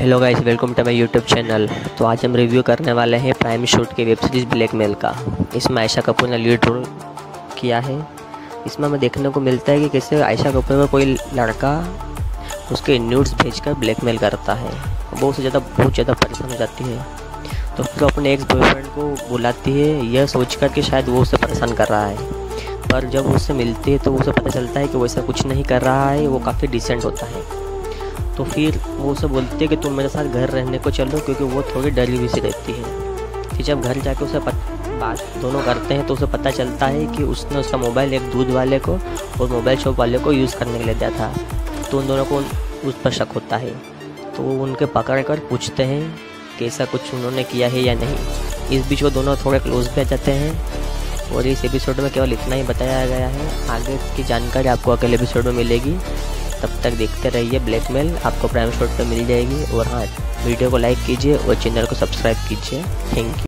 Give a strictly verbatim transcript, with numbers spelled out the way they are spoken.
Hello guys, welcome to my YouTube channel. तो आज हम रिव्यू करने वाले हैं प्राइम शूट के वेब सीरीज़ ब्लैकमेल का। इसमें आयशा कपूर ने लीड रोल किया है। इसमें हमें देखने को मिलता है कि कैसे आयशा कपूर में कोई लड़का उसके न्यूड्स भेजकर ब्लैकमेल करता है। बहुत से ज़्यादा बहुत ज़्यादा परेशान हो जाती है, तो फिर अपने एक्स बॉयफ्रेंड को बुलाती है यह सोचकर कि शायद वो उसे परेशान कर रहा है। पर जब उससे मिलती है तो उसे पता चलता है कि वो ऐसा कुछ नहीं कर रहा है, वो काफ़ी डिसेंट होता है। तो फिर वो उसे बोलती है कि तुम मेरे साथ घर रहने को चलो, क्योंकि वो थोड़ी डरी हुई सी रहती है। फिर जब घर जाके उसे पत, बात दोनों करते हैं तो उसे पता चलता है कि उसने उसका मोबाइल एक दूध वाले को और मोबाइल शॉप वाले को यूज़ करने के लिए दिया था। तो उन दोनों को उस पर शक होता है, तो वो उनके पकड़ कर पूछते हैं कि ऐसा कुछ उन्होंने किया है या नहीं। इस बीच वो दोनों थोड़े क्लोज भी आ जाते हैं। और इस एपिसोड में केवल इतना ही बताया गया है, आगे की जानकारी आपको अगले एपिसोड में मिलेगी। तब तक देखते रहिए ब्लैकमेल, आपको प्राइम शॉट पे मिल जाएगी। और हाँ, वीडियो को लाइक कीजिए और चैनल को सब्सक्राइब कीजिए। Thank you.